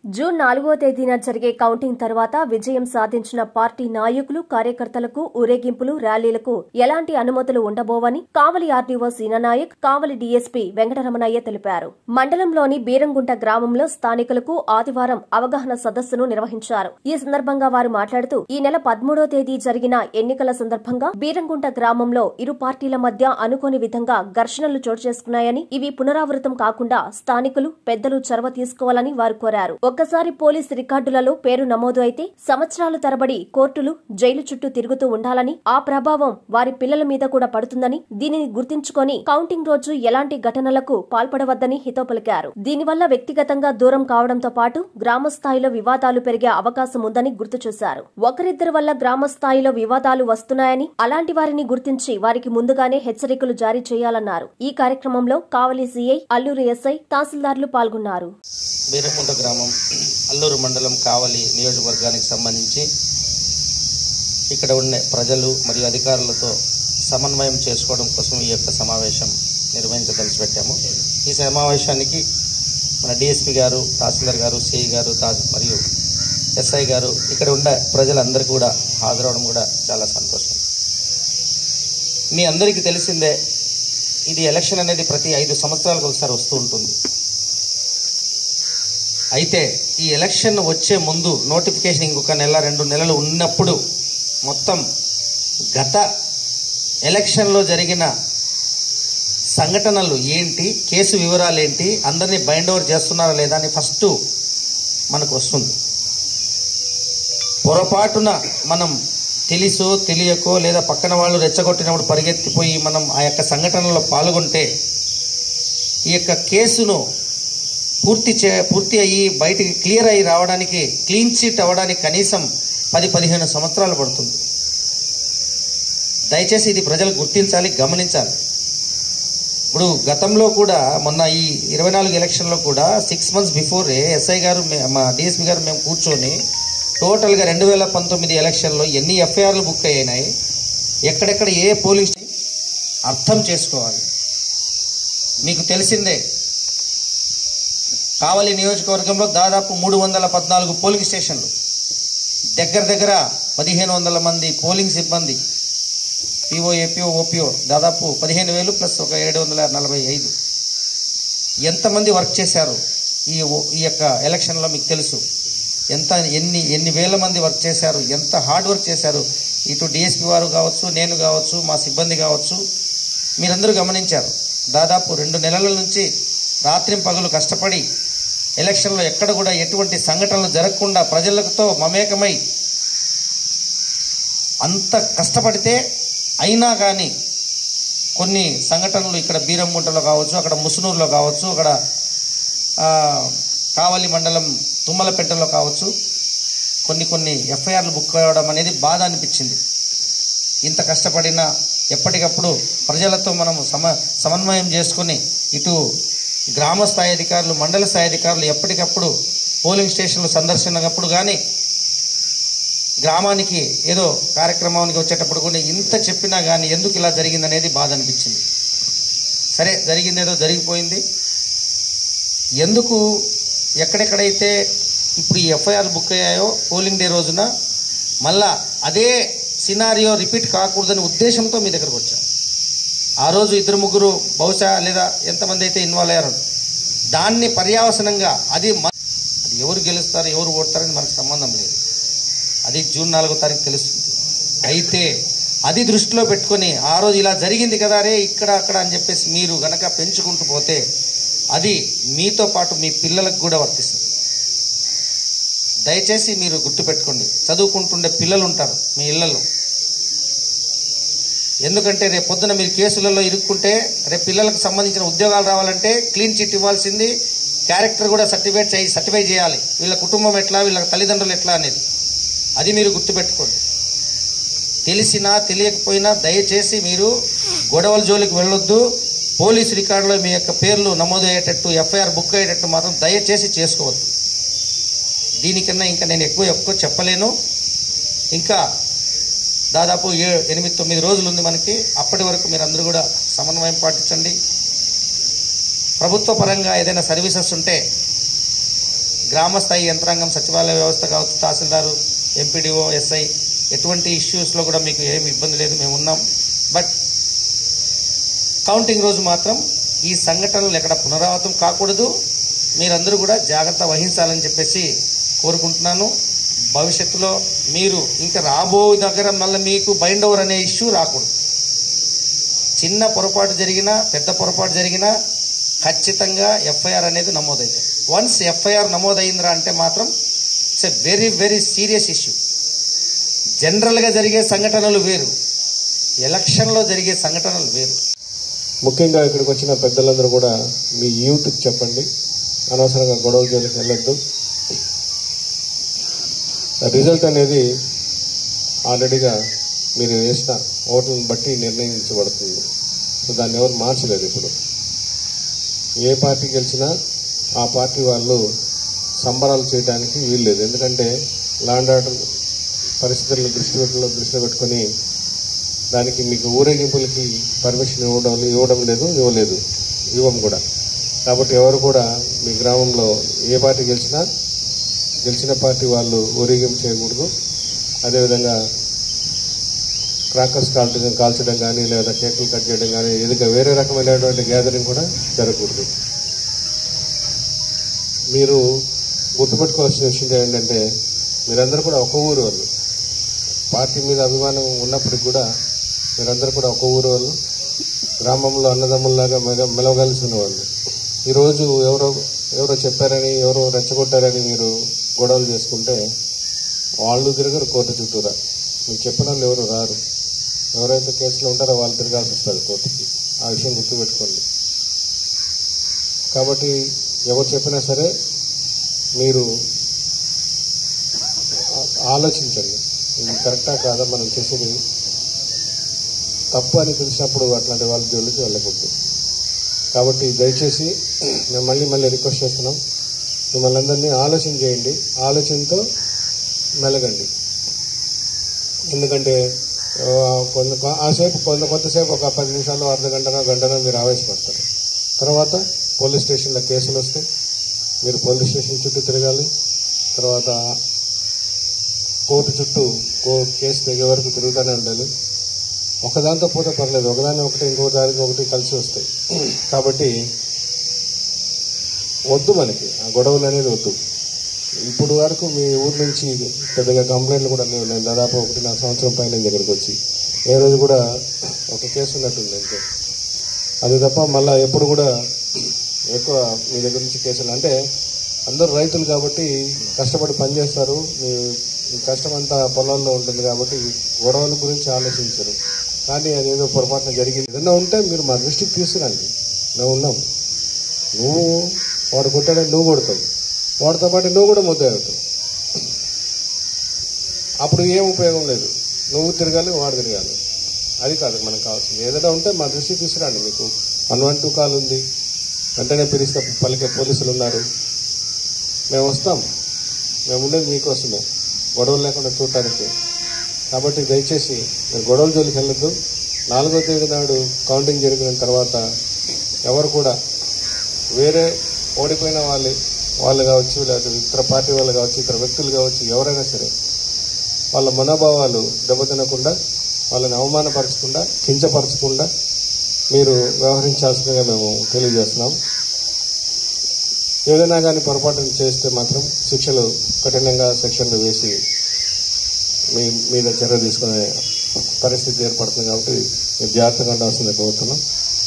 June 4వ తేదీన జరిగే కౌంటింగ్ తర్వాత విజయం సాధించిన పార్టీ నాయకులు, కార్యకర్తలకు ఊరేగింపులు, ర్యాలీలకు ఎలాంటి అనుమతులు ఉండబోవని కావలి ఆర్డీఓ సీనానాయక్, కావలి డీఎస్పీ వెంకటరమణయ్య తెలిపారు. మండలంలోని బీరంగుంట గ్రామంలో స్థానికులకు ఆదివారం అవగాహన సదస్సును నిర్వహించారు. ఈ సందర్భంగా వారు మాట్లాడుతూ ఈ నెల 13వ తేదీ జరిగిన ఎన్నికల సందర్భంగా బీరంగుంట గ్రామంలో ఇరు పార్టీల మధ్య అనుకోని విధంగా ఘర్షణలు చోటు చేసుకున్నాయని, ఇవి పునరావృతం కాకుండా స్థానికులు, పెద్దలు చొరవ తీసుకోవాలని వారు కోరారు. ఒక్కసారి పోలీసు రికార్డులలో పేరు నమోదు అయితే సంవత్సరాల తరబడి కోర్టులు, జైలు చుట్టూ తిరుగుతూ ఉండాలని, ఆ ప్రభావం వారి పిల్లల మీద కూడా పడుతుందని, దీనిని గుర్తుంచుకొని కౌంటింగ్ రోజు ఎలాంటి ఘటనలకు పాల్పడవద్దని హితవు పలికారు. దీనివల్ల వ్యక్తిగతంగా దూరం కావడంతో పాటు గ్రామ స్థాయిలో వివాదాలు పెరిగే అవకాశం ఉందని గుర్తు చేశారు. ఒకరిద్దరి వల్ల గ్రామ స్థాయిలో వివాదాలు వస్తున్నాయని, అలాంటి వారిని గుర్తించి వారికి ముందుగానే హెచ్చరికలు జారీ చేయాలన్నారు. ఈ కార్యక్రమంలో కావలి సీఐ, అల్లూరు ఎస్ఐ, తహసీల్దార్లు పాల్గొన్నారు. బీరంగుంట గ్రామం, అల్లూరు మండలం, కావలి నియోజకవర్గానికి సంబంధించి ఇక్కడ ఉండే ప్రజలు మరియు అధికారులతో సమన్వయం చేసుకోవడం కోసం ఈ యొక్క సమావేశం నిర్వహించదలిచి పెట్టాము. ఈ సమావేశానికి మన డిఎస్పీ గారు, తహసీల్దార్ గారు, సిఐ గారు మరియు ఎస్ఐ గారు, ఇక్కడ ఉండే ప్రజలందరూ కూడా హాజరవడం కూడా చాలా సంతోషం. మీ అందరికీ తెలిసిందే, ఇది ఎలక్షన్ అనేది ప్రతి 5 సంవత్సరాలకు ఒకసారి వస్తూ ఉంటుంది. అయితే ఈ ఎలక్షన్ వచ్చే ముందు నోటిఫికేషన్ ఇంకొక నెల 2 నెలలు ఉన్నప్పుడు మొత్తం గత ఎలక్షన్లో జరిగిన సంఘటనలు ఏంటి, కేసు వివరాలు ఏంటి, అందరినీ బైండ్ ఓవర్ చేస్తున్నారా లేదా అని ఫస్ట్ మనకు వస్తుంది. పొరపాటున మనం తెలుసో తెలియకో లేదా పక్కన వాళ్ళు రెచ్చగొట్టినప్పుడు పరిగెత్తిపోయి మనం ఆ యొక్క సంఘటనలో పాల్గొంటే ఈ యొక్క కేసును పూర్తి అయ్యి బయటికి క్లియర్ అయ్యి రావడానికి, క్లీన్ చిట్ అవ్వడానికి కనీసం 10-15 సంవత్సరాలు పడుతుంది. దయచేసి ఇది ప్రజలు గుర్తించాలి, గమనించాలి. ఇప్పుడు గతంలో కూడా మొన్న ఈ 24 ఎలక్షన్లో కూడా 6 months బిఫోరే ఎస్ఐ గారు, మా డిఎస్పీ గారు మేము కూర్చొని టోటల్గా 2019 ఎలక్షన్లో ఎన్ని ఎఫ్ఐఆర్లు బుక్ అయినాయి, ఎక్కడెక్కడ ఏ పోలీస్ అర్థం చేసుకోవాలి. మీకు తెలిసిందే, కావలి నియోజకవర్గంలో దాదాపు 314 పోలింగ్ స్టేషన్లు, దగ్గర 1500 మంది పోలింగ్ సిబ్బంది, పిఓ, ఏపీఓ, ఓపీఓ, దాదాపు 15,000 ప్లస్ ఒక 745. ఎంతమంది వర్క్ చేశారు ఈ యొక్క ఎలక్షన్లో మీకు తెలుసు. ఎన్ని వేల మంది వర్క్ చేశారు, ఎంత హార్డ్ వర్క్ చేశారు. ఇటు డిఎస్పీ వారు కావచ్చు, నేను కావచ్చు, మా సిబ్బంది కావచ్చు, మీరందరూ గమనించారు. దాదాపు 2 నెలల నుంచి రాత్రింపగలు కష్టపడి ఎలక్షన్లో ఎక్కడ కూడా ఎటువంటి సంఘటనలు జరగకుండా ప్రజలతో మమేకమై అంత కష్టపడితే అయినా కానీ కొన్ని సంఘటనలు ఇక్కడ బీరంగుంటలో కావచ్చు, అక్కడ ముసునూరులో కావచ్చు, అక్కడ కావలి మండలం తుమ్మలపెట్టలో కావచ్చు, కొన్ని ఎఫ్ఐఆర్లు బుక్ అవ్వడం అనేది బాధ అనిపించింది. ఇంత కష్టపడినా ఎప్పటికప్పుడు ప్రజలతో మనము సమన్వయం చేసుకుని ఇటు గ్రామ స్థాయి అధికారులు, మండల స్థాయి అధికారులు ఎప్పటికప్పుడు పోలింగ్ స్టేషన్లు సందర్శనప్పుడు కానీ, గ్రామానికి ఏదో కార్యక్రమానికి వచ్చేటప్పుడు కూడా ఇంత చెప్పినా కానీ ఎందుకు ఇలా జరిగిందనేది బాధ అనిపించింది. సరే, జరిగిందేదో జరిగిపోయింది. ఎందుకు ఎక్కడెక్కడైతే ఇప్పుడు ఈ ఎఫ్ఐఆర్ బుక్ అయ్యాయో పోలింగ్ డే రోజున మళ్ళా అదే సినారియో రిపీట్ కాకూడదని ఉద్దేశంతో మీ దగ్గరకు వచ్చాం. ఆ రోజు 2-3 బహుశా లేదా ఎంతమంది అయితే ఇన్వాల్వ్ అయ్యారో దాన్ని పర్యావసనంగా అది ఎవరు గెలుస్తారు, ఎవరు ఓడతారని మనకు సంబంధం లేదు. అది జూన్ 4వ తారీఖు తెలుస్తుంది. అయితే అది దృష్టిలో పెట్టుకొని ఆ రోజు ఇలా జరిగింది కదా రే ఇక్కడ అక్కడ అని చెప్పేసి మీరు గనక పెంచుకుంటూ పోతే అది మీతో పాటు మీ పిల్లలకు కూడా వర్తిస్తుంది. దయచేసి మీరు గుర్తుపెట్టుకోండి. చదువుకుంటుండే పిల్లలు ఉంటారు మీ ఇళ్లలో. ఎందుకంటే రేపు పొద్దున మీరు కేసులలో ఇరుక్కుంటే రేపు పిల్లలకు సంబంధించిన ఉద్యోగాలు రావాలంటే క్లీన్ చిట్ ఇవ్వాల్సింది, క్యారెక్టర్ కూడా సర్టిఫై చేయాలి. వీళ్ళ కుటుంబం ఎట్లా, వీళ్ళ తల్లిదండ్రులు ఎట్లా అనేది అది మీరు గుర్తుపెట్టుకోండి. తెలిసినా తెలియకపోయినా దయచేసి మీరు గొడవల జోలికి వెళ్ళొద్దు. పోలీసు రికార్డులో మీ యొక్క పేర్లు నమోదు అయ్యేటట్టు, ఎఫ్ఐఆర్ బుక్ అయ్యేటట్టు మాత్రం దయచేసి చేసుకోవద్దు. దీనికన్నా ఇంకా నేను ఎక్కువ చెప్పలేను. ఇంకా దాదాపు 8-9 రోజులు ఉంది మనకి. అప్పటి వరకు మీరందరూ కూడా సమన్వయం పాటించండి. ప్రభుత్వ పరంగా ఏదైనా సర్వీసెస్ ఉంటే గ్రామ స్థాయి యంత్రాంగం సచివాలయ వ్యవస్థ కావచ్చు, తహసీల్దారు, ఎంపీడీఓ, ఎస్ఐ ఎటువంటి ఇష్యూస్లో కూడా మీకు ఏమి ఇబ్బంది లేదు, మేము ఉన్నాం. బట్ కౌంటింగ్ రోజు మాత్రం ఈ సంఘటనలు ఎక్కడ పునరావృతం కాకూడదు. మీరందరూ కూడా జాగ్రత్త వహించాలని చెప్పేసి కోరుకుంటున్నాను. భవిష్యత్తులో మీరు ఇంకా రాబో దగ్గర మళ్ళీ మీకు బైండ్ ఓవర్ అనే ఇష్యూ రాకూడదు. చిన్న పొరపాటు జరిగినా పెద్ద పొరపాటు జరిగినా ఖచ్చితంగా ఎఫ్ఐఆర్ అనేది నమోదవుతుంది. వన్స్ ఎఫ్ఐఆర్ నమోదైందిరా అంటే మాత్రం it's a very very serious issue. జనరల్గా జరిగే సంఘటనలు వేరు, ఎలక్షన్లో జరిగే సంఘటనలు వేరు. ముఖ్యంగా ఇక్కడికి వచ్చిన పెద్దలందరూ కూడా మీ యూత్కి చెప్పండి, అనవసరంగా గొడవ జోలికి వెళ్ళొద్దు. రిజల్ట్ అనేది ఆల్రెడీగా మీరు వేసిన ఓట్లను బట్టి నిర్ణయించబడుతుంది. సో దాన్ని ఎవరు మార్చలేదు. ఇప్పుడు ఏ పార్టీ గెలిచినా ఆ పార్టీ వాళ్ళు సంబరాలు చేయడానికి వీల్లేదు. ఎందుకంటే ల్యాండ్ ఆర్డర్ పరిస్థితులను దృష్టిలో పెట్టుకొని దానికి మీకు ఊరేగింపులకి పర్మిషన్ ఇవ్వం కూడా. కాబట్టి ఎవరు కూడా మీ గ్రామంలో ఏ పార్టీ గెలిచిన పార్టీ వాళ్ళు ఊరేగింపు చేయకూడదు. అదేవిధంగా క్రాకర్స్ కాల్చడం కానీ లేదా కేకులు కట్ చేయడం కానీ ఏదైనా వేరే రకమైనటువంటి గ్యాదరింగ్ కూడా జరగకూడదు. మీరు గుర్తుపెట్టుకోవాల్సిన విషయం ఏంటంటే మీరందరూ కూడా ఒక ఊరు వాళ్ళు. పార్టీ మీద అభిమానం ఉన్నప్పటికి కూడా మీరందరూ కూడా ఒక ఊరు వాళ్ళు, గ్రామంలో అన్నదమ్ముల్లాగా మెలవగలిసిన వాళ్ళు. ఈరోజు ఎవరో చెప్పారని, ఎవరో రెచ్చగొట్టారని మీరు గొడవలు చేసుకుంటే వాళ్ళు తిరగరు కోర్టు చుట్టూరా. మీకు చెప్పిన వాళ్ళు ఎవరు రారు. ఎవరైతే కేసులో ఉంటారో వాళ్ళు తిరగాల్సి వస్తుంది కోర్టుకి. ఆ విషయం గుర్తుపెట్టుకోండి. కాబట్టి ఎవరు చెప్పినా సరే మీరు ఆలోచించండి, ఇది కరెక్టా కాదా, మనం చేసేది తప్పు అని తెలిసినప్పుడు అట్లాంటి వాళ్ళ జోలికి వెళ్ళకూడదు. కాబట్టి దయచేసి మేము మళ్ళీ రిక్వెస్ట్ చేస్తున్నాం, మిమ్మల్ని అందరినీ ఆలోచన చేయండి, ఆలోచనతో మెలగండి. ఎందుకంటే కొంతసేపు ఒక 10 నిమిషాలు, అర్ధ గంటనో మీరు ఆవేశపడతారు. తర్వాత పోలీస్ స్టేషన్లో కేసులు వస్తాయి, మీరు పోలీస్ స్టేషన్ చుట్టూ తిరగాలి. తర్వాత కోర్టు చుట్టూ కేసు తెగే వరకు తిరుగుతూనే ఉండాలి. ఒకదాంతో పోతే పర్లేదు, ఒకదాని ఇంకో దానికి ఒకటి కలిసి వస్తాయి. కాబట్టి వద్దు, మనకి ఆ గొడవలు అనేది వద్దు. ఇప్పుడు వరకు మీ ఊరి నుంచి పెద్దగా కంప్లైంట్లు కూడా లేవు. నేను దాదాపు 1.5 సంవత్సరం పైన దగ్గరికి వచ్చి ఏ రోజు కూడా ఒక కేసు ఉన్నట్టుంది అంతే. అది తప్ప మళ్ళీ ఎప్పుడు కూడా ఎక్కువ మీ దగ్గర నుంచి కేసులు అంటే అందరూ రైతులు కాబట్టి కష్టపడి పనిచేస్తారు. మీ కష్టం అంతా పొలాల్లో ఉంటుంది కాబట్టి గొడవల గురించి ఆలోచించరు. కానీ అదేదో పొరపాటున జరిగింది ఏదన్నా ఉంటే మీరు మా దృష్టికి తీసుకురండి, మేము ఉన్నాం. నువ్వు వాడు కొట్టాడని నువ్వు కొడతావు, వాడితో పాటు నువ్వు కూడా ముద్ద అవుతావు. అప్పుడు ఏం ఉపయోగం లేదు. నువ్వు తిరగాలి, వాడు తిరగాలి. అది కాదు మనకు కావాల్సింది. ఏదైనా ఉంటే మా దృష్టికి తీసుకురండి. మీకు 112 కాల్ ఉంది, వెంటనే పిలిస్తే పలికే పోలీసులు ఉన్నారు. మేము వస్తాం, మేము ఉండేది మీకోసమే, గొడవలు లేకుండా చూడటానికి. కాబట్టి దయచేసి మీరు గొడవల జోలికి వెళ్ళొద్దు. 4వ తేదీ నాడు కౌంటింగ్ జరిగిన తర్వాత ఎవరు కూడా వేరే ఓడిపోయిన వాళ్ళు కావచ్చు, లేదా ఇతర పార్టీ వాళ్ళు కావచ్చు, ఇతర వ్యక్తులు కావచ్చు, ఎవరైనా సరే వాళ్ళ మనోభావాలు దెబ్బతినకుండా, వాళ్ళని అవమానపరచకుండా, కించపరచకుండా మీరు వ్యవహరించాల్సిందిగా మేము తెలియజేస్తున్నాం. ఏదైనా కానీ పొరపాటును చేస్తే మాత్రం కఠినంగా సెక్షన్లు వేసి మీ మీద చర్య తీసుకునే పరిస్థితి ఏర్పడుతుంది. కాబట్టి మీరు జాగ్రత్తగా ఉండాల్సిందే కోరుతున్నాం.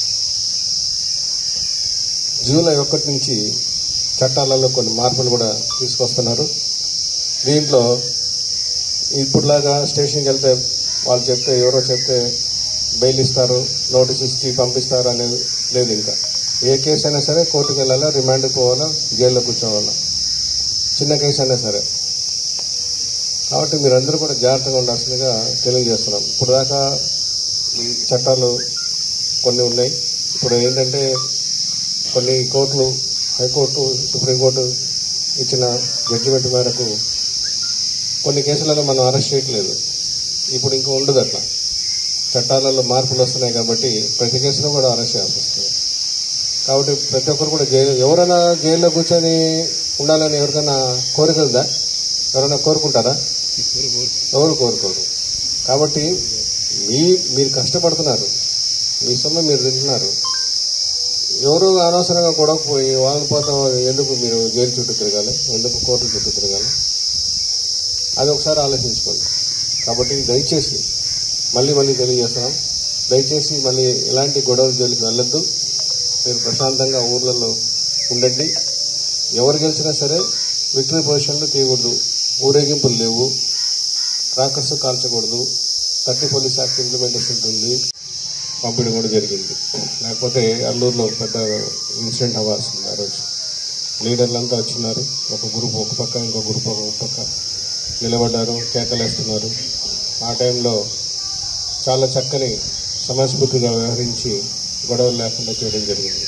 జూలై 1 నుంచి చట్టాలలో కొన్ని మార్పులు కూడా తీసుకొస్తున్నారు. దీంట్లో ఇప్పుడులాగా స్టేషన్కి వెళ్తే వాళ్ళు చెప్తే, ఎవరో చెప్తే బెయిల్ ఇస్తారు, నోటీస్ ఇచ్చి పంపిస్తారు అనేది లేదు. ఇంకా ఏ కేసు అయినా సరే కోర్టుకు వెళ్ళాలా, రిమాండ్కి పోవాలా, జైల్లో కూర్చోవాలా, చిన్న కేసు అయినా సరే. కాబట్టి మీరందరూ కూడా జాగ్రత్తగా ఉండాల్సిందిగా తెలియజేస్తున్నాం. ఇప్పుడు దాకా ఈ చట్టాలు కొన్ని ఉన్నాయి. ఇప్పుడు ఏంటంటే కొన్ని కోర్టులు, హైకోర్టు, సుప్రీంకోర్టు ఇచ్చిన జడ్జిమెంట్ మేరకు కొన్ని కేసులలో మనం అరెస్ట్ చేయట్లేదు. ఇప్పుడు ఇంకా ఉండదు అట్లా. చట్టాలలో మార్పులు వస్తున్నాయి కాబట్టి ప్రతి కేసులో కూడా అరెస్ట్ చేయాల్సి వస్తుంది. కాబట్టి ప్రతి ఒక్కరు కూడా ఎవరైనా జైల్లో కూర్చొని ఉండాలని ఎవరికైనా కోరిక ఉందా? ఎవరైనా కోరుకుంటారా? ఎవరు కోరుకోరు. కాబట్టి మీరు కష్టపడుతున్నారు, మీ సొమ్ము మీరు తింటున్నారు. ఎవరు అనవసరంగా కూడా పోయి వాళ్ళని పోతాం ఎందుకు మీరు జైలు చుట్టూ తిరగాలి, ఎందుకు కోర్టుల చుట్టూ తిరగాలి? అది ఒకసారి ఆలోచించుకోండి. కాబట్టి దయచేసి మళ్ళీ తెలియజేస్తున్నాం, దయచేసి మళ్ళీ ఎలాంటి గొడవల జోలికి వెళ్ళొద్దు. మీరు ప్రశాంతంగా ఊర్లలో ఉండండి. ఎవరు గెలిచినా సరే విక్టరీ పొజిషన్లు తీయకూడదు, ఊరేగింపులు లేవు, క్రాకర్స్ కాల్చకూడదు, 30 పోలీస్ యాక్ట్ ఇంప్లిమెంటేషన్ ఉంటుంది, పంపిణీ కూడా జరిగింది. లేకపోతే అల్లూరులో పెద్ద ఇన్సిడెంట్ అవ్వాల్సింది. ఆ రోజు లీడర్లంతా వచ్చినారు, ఒక గ్రూప్ ఒక పక్క, ఇంకో గ్రూప్ ఒక పక్క నిలబడ్డారు, కేకలేస్తున్నారు. ఆ టైంలో చాలా చక్కని సమయస్ఫూర్తిగా వ్యవహరించి గొడవలు లేకుండా చేయడం జరిగింది.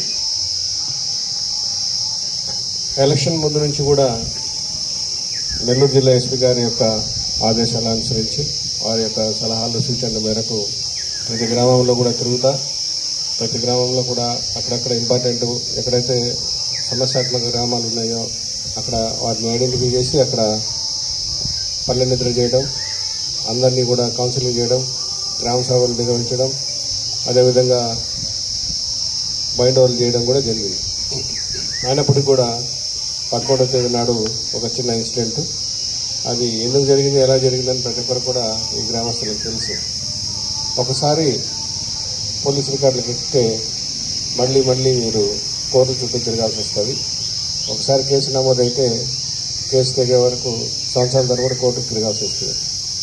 ఎలక్షన్ ముందు నుంచి కూడా నెల్లూరు జిల్లా ఎస్పీ గారి యొక్క ఆదేశాలు అనుసరించి వారి యొక్క సలహాలు సూచనల మేరకు ప్రతి గ్రామంలో కూడా తిరుగుతా, ప్రతి గ్రామంలో కూడా అక్కడక్కడ ఇంపార్టెంట్ ఎక్కడైతే సమస్యాత్మక గ్రామాలు ఉన్నాయో అక్కడ వాటిని ఐడెంటిఫై చేసి అక్కడ పల్లె నిద్ర చేయడం, అందరినీ కూడా కౌన్సిలింగ్ చేయడం, గ్రామ సభలు నిర్వహించడం, అదేవిధంగా బైండ్ ఓవర్లు చేయడం కూడా జరిగింది. అయినప్పటికీ కూడా 11వ తేదీ నాడు ఒక చిన్న ఇన్సిడెంట్, అది ఎందుకు జరిగింది, ఎలా జరిగిందని ప్రతి ఒక్కరు కూడా ఈ గ్రామస్తులకు తెలుసు. ఒకసారి పోలీసు రికార్డులకు ఎక్కితే మళ్ళీ మీరు కోర్టు చుట్టూ తిరగాల్సి వస్తుంది. ఒకసారి కేసు నమోదైతే కేసు తెగే వరకు సంవత్సరాల తరబడి కోర్టుకు తిరగాల్సి వస్తుంది.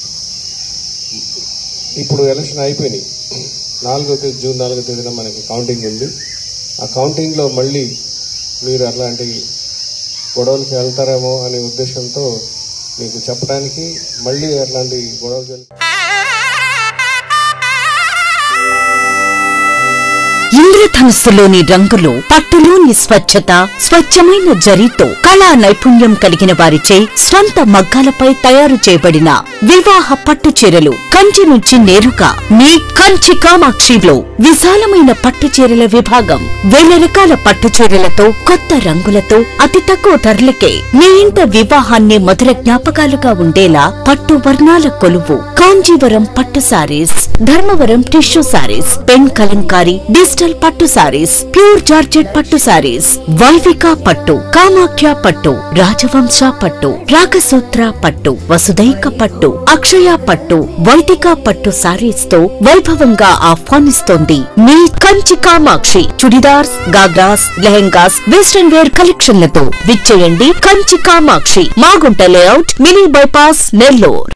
ఇప్పుడు ఎలక్షన్ అయిపోయినాయి, జూన్ 4వ తేదీన మనకి కౌంటింగ్ ఉంది. ఆ కౌంటింగ్లో మళ్ళీ మీరు అట్లాంటి గొడవలకి వెళ్తారేమో అనే ఉద్దేశంతో మీకు చెప్పడానికి మళ్ళీ అట్లాంటి గొడవలు ఇంద్రధనుస్సులోని రంగులు, పట్టులోని స్వచ్ఛత, స్వచ్ఛమైన జరీతో కళా నైపుణ్యం కలిగిన వారిచే స్వంత మగ్గాలపై తయారు చేయబడిన వివాహ పట్టు చీరలు కంచి నుంచి నేరుగా మీ కంచి కామాక్షిలో విశాలమైన పట్టు చీరల విభాగం. 1000 రకాల పట్టు చీరలతో, కొత్త రంగులతో, అతి తక్కువ ధరలకే మీ ఇంట వివాహాన్ని మధుర జ్ఞాపకాలుగా ఉండేలా పట్టు వర్ణాల కొలువు కాంజీవరం పట్టు saris, Dharmavaram tissue saris, pen Kalamkari digital పట్టు సారీస్, ప్యూర్ జార్జెట్ పట్టు సారీస్, వైవిక పట్టు, కామాఖ్య పట్టు, రాజవంశ పట్టు, రాగసూత్ర పట్టు, వసుదైక పట్టు, అక్షయ పట్టు, వైదిక పట్టు సారీస్ తో వైభవంగా ఆహ్వానిస్తోంది మీ కంచి కామాక్షి. చుడిదార్స్, గాగ్రాస్, లెహెంగాస్, వెస్టర్న్ వేర్ కలెక్షన్లతో విచ్చేయండి Kanchi Kamakshi, Magunta layout, mini bypass, Nellore.